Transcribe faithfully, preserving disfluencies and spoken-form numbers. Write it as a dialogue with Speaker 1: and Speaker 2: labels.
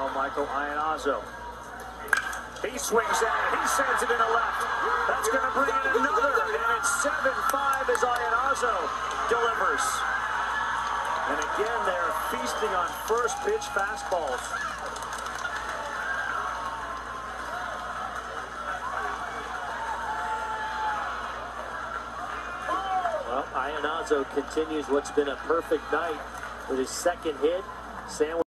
Speaker 1: Michael Iannazzo. He swings at it. He sends it in the left. That's going to bring in another. And it's seven five as Iannazzo delivers. And again, they're feasting on first pitch fastballs. Well, Iannazzo continues what's been a perfect night with his second hit. Sandwich